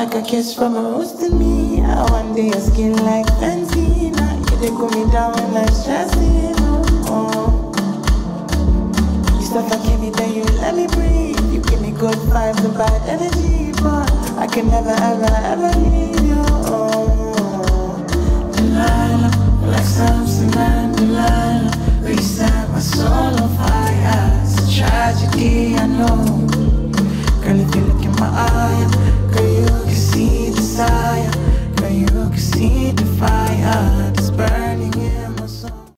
like a kiss from a rose to me. I one day your skin like Fentina. You they cool me down when I'm stressing. Oh. You suffocate me, then you let me breathe. You give me good vibes and bad energy, but I can never ever ever leave you. Oh. Delilah, like Samson and Delilah, we set my soul on fire. It's a tragedy, I know. Girl, if you look in my eye, girl, you can see desire. Girl, you can see the fire.